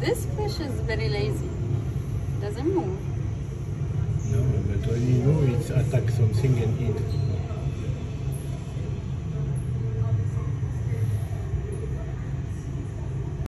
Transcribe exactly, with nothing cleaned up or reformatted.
This fish is very lazy. Doesn't move. No, but when you move, it attacks something and eat.